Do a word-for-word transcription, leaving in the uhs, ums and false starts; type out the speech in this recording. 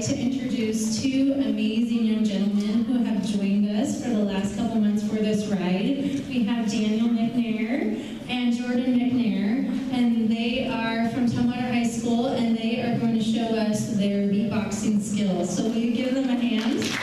to introduce two amazing young gentlemen who have joined us for the last couple months for this ride. We have Daniel McNair and Jordan McNair, and they are from Tumwater High School, and they are going to show us their beatboxing skills. So will you give them a hand?